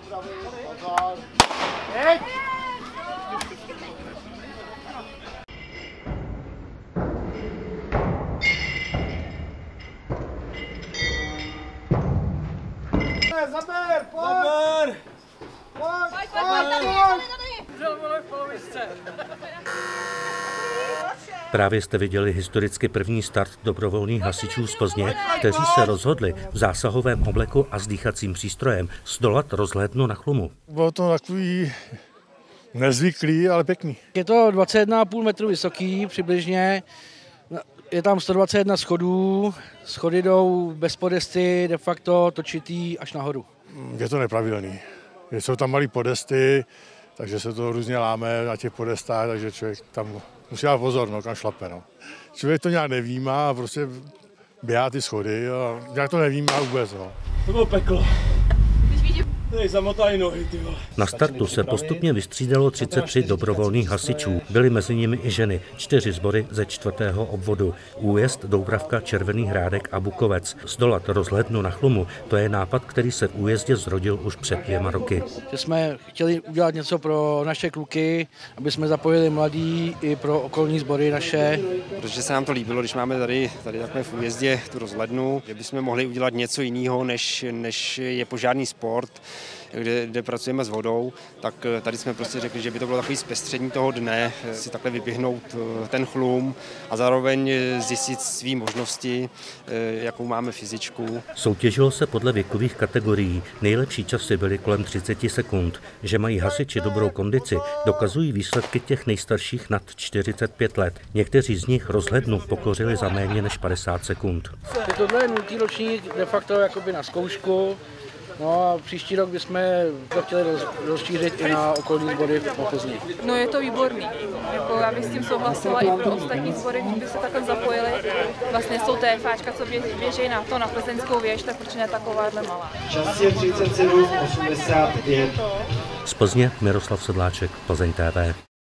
Zaber, pojď! Právě jste viděli historicky první start dobrovolných hasičů z Plzně, kteří se rozhodli v zásahovém obleku a s dýchacím přístrojem zdolat rozhlednu na Chlumu. Bylo to takový nezvyklý, ale pěkný. Je to 21,5 metru vysoký přibližně, je tam 121 schodů, schody jdou bez podesty, de facto točitý až nahoru. Je to nepravidelný. Jsou tam malý podesty, takže se to různě láme na těch podestách, takže člověk tam musí dát pozor, no, kam šlape. No. Člověk to nějak nevímá a prostě běhá ty schody a nějak to nevímá vůbec. No. To bylo peklo. Zamotají nohy, ty vole. Na startu se postupně vystřídalo 33 dobrovolných hasičů. Byly mezi nimi i ženy, 4 sbory ze 4. obvodu. Újezd, Doubravka, Červený Hrádek a Bukovec. Zdolat rozhlednu na Chlumu, to je nápad, který se v Újezdě zrodil už před 2 roky. Že jsme chtěli udělat něco pro naše kluky, aby jsme zapojili mladí i pro okolní sbory naše. Protože se nám to líbilo, když máme tady takhle v Újezdě tu rozhlednu, že bychom mohli udělat něco jiného, než je požární sport, kde pracujeme s vodou, tak tady jsme prostě řekli, že by to bylo takový zpestření toho dne, si takhle vyběhnout ten Chlum a zároveň zjistit své možnosti, jakou máme fyzičku. Soutěžilo se podle věkových kategorií. Nejlepší časy byly kolem 30 sekund. Že mají hasiči dobrou kondici, dokazují výsledky těch nejstarších nad 45 let. Někteří z nich rozhlednu pokořili za méně než 50 sekund. Tohle je 0. ročník de facto jakoby na zkoušku. No a příští rok bychom to chtěli rozšířit i na okolní sbory po Plzni. No je to výborný. Jako já bych s tím souhlasila i pro ostatní sbory, kdyby se takhle zapojili. Vlastně jsou TFáčka, co běží na plzeňskou věž, tak proč ne takováhle malá. Čas je 37,85. Z Plzně Miroslav Sedláček, Plzeň TV.